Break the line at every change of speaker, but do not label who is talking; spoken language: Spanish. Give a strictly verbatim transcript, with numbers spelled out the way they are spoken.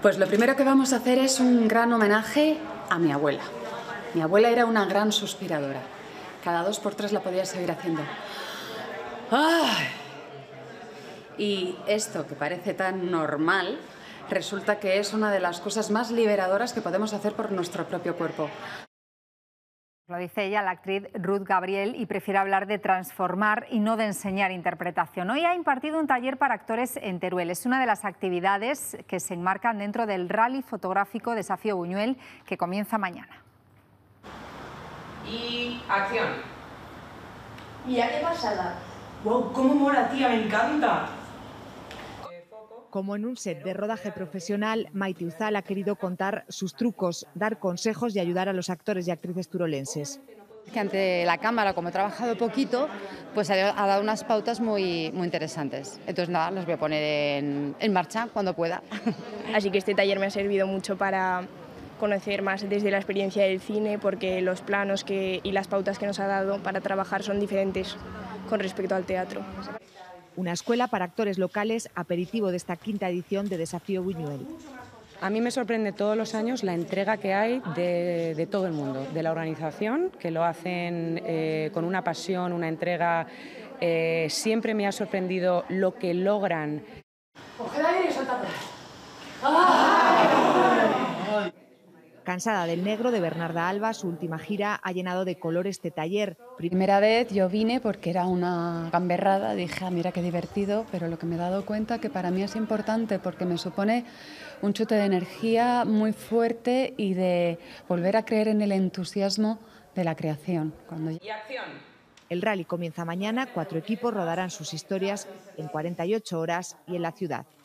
Pues lo primero que vamos a hacer es un gran homenaje a mi abuela. Mi abuela era una gran suspiradora. Cada dos por tres la podía seguir haciendo. ¡Ay! Y esto, que parece tan normal, resulta que es una de las cosas más liberadoras que podemos hacer por nuestro propio cuerpo.
Lo dice ella, la actriz Ruth Gabriel, y prefiere hablar de transformar y no de enseñar interpretación. Hoy ha impartido un taller para actores en Teruel. Es una de las actividades que se enmarcan dentro del rally fotográfico Desafío Buñuel, que comienza mañana.
Y acción.
Mira qué pasada.
¡Wow! ¡Cómo mola, tía! ¡Me encanta!
Como en un set de rodaje profesional, Maite Uzal ha querido contar sus trucos, dar consejos y ayudar a los actores y actrices turolenses.
Que ante la cámara, como he trabajado poquito, pues ha dado unas pautas muy, muy interesantes. Entonces nada, los voy a poner en, en marcha cuando pueda.
Así que este taller me ha servido mucho para conocer más desde la experiencia del cine, porque los planos que, y las pautas que nos ha dado para trabajar son diferentes con respecto al teatro.
Una escuela para actores locales, aperitivo de esta quinta edición de Desafío Buñuel.
A mí me sorprende todos los años la entrega que hay de, de todo el mundo, de la organización, que lo hacen eh, con una pasión, una entrega. Eh, siempre me ha sorprendido lo que logran.
Coge aire y suelta atrás.
Cansada del negro de Bernarda Alba, su última gira ha llenado de color este taller.
Primera vez yo vine porque era una gamberrada, dije, ah, mira qué divertido, pero lo que me he dado cuenta que para mí es importante porque me supone un chute de energía muy fuerte y de volver a creer en el entusiasmo de la creación. Cuando...
Y acción.
El rally comienza mañana, cuatro equipos rodarán sus historias en cuarenta y ocho horas y en la ciudad.